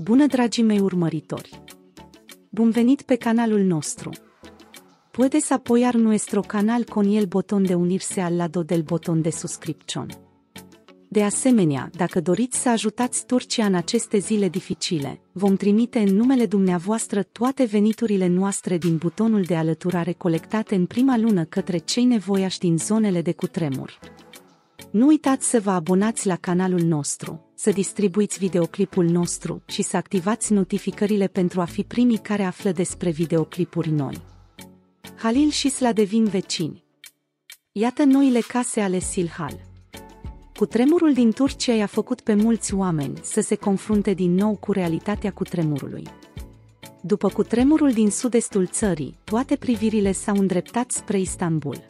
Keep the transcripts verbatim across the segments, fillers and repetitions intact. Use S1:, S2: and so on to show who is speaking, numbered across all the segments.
S1: Bună, dragii mei urmăritori! Bun venit pe canalul nostru! Puedes apoyar nuestro canal con el botón de unirse al lado del botón de suscripción. De asemenea, dacă doriți să ajutați Turcia în aceste zile dificile, vom trimite în numele dumneavoastră toate veniturile noastre din butonul de alăturare colectate în prima lună către cei nevoiași din zonele de cutremur. Nu uitați să vă abonați la canalul nostru, să distribuiți videoclipul nostru și să activați notificările pentru a fi primii care află despre videoclipuri noi. Halil și Sla devin vecini. Iată noile case ale Silhal. Cutremurul din Turcia i-a făcut pe mulți oameni să se confrunte din nou cu realitatea cutremurului. După cutremurul din sud-estul țării, toate privirile s-au îndreptat spre Istanbul.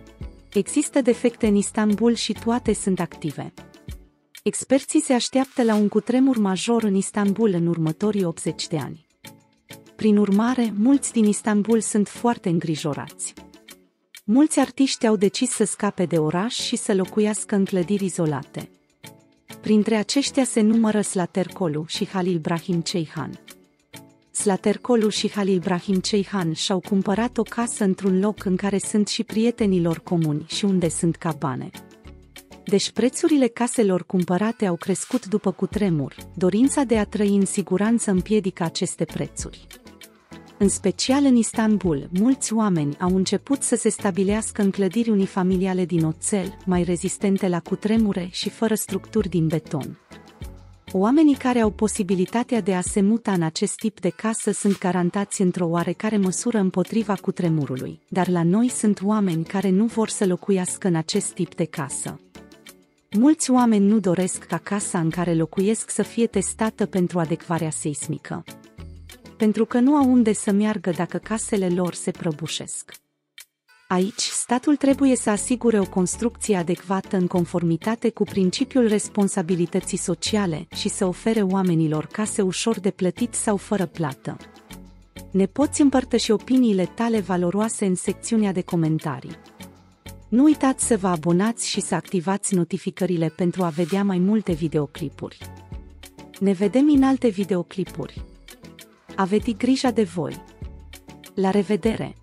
S1: Există defecte în Istanbul și toate sunt active. Experții se așteaptă la un cutremur major în Istanbul în următorii optzeci de ani. Prin urmare, mulți din Istanbul sunt foarte îngrijorați. Mulți artiști au decis să scape de oraș și să locuiască în clădiri izolate. Printre aceștia se numără Slaterkolu și Halil Brahim Ceyhan. Slaterkolu și Halil Brahim Ceyhan și-au cumpărat o casă într-un loc în care sunt și prietenii lor comuni și unde sunt cabane. Deci prețurile caselor cumpărate au crescut după cutremur, dorința de a trăi în siguranță împiedică aceste prețuri. În special în Istanbul, mulți oameni au început să se stabilească în clădiri unifamiliale din oțel, mai rezistente la cutremure și fără structuri din beton. Oamenii care au posibilitatea de a se muta în acest tip de casă sunt garantați într-o oarecare măsură împotriva cutremurului, dar la noi sunt oameni care nu vor să locuiască în acest tip de casă. Mulți oameni nu doresc ca casa în care locuiesc să fie testată pentru adecvarea seismică, pentru că nu au unde să meargă dacă casele lor se prăbușesc. Aici, statul trebuie să asigure o construcție adecvată în conformitate cu principiul responsabilității sociale și să ofere oamenilor case ușor de plătit sau fără plată. Ne poți împărtăși opiniile tale valoroase în secțiunea de comentarii. Nu uitați să vă abonați și să activați notificările pentru a vedea mai multe videoclipuri. Ne vedem în alte videoclipuri. Aveți grijă de voi! La revedere!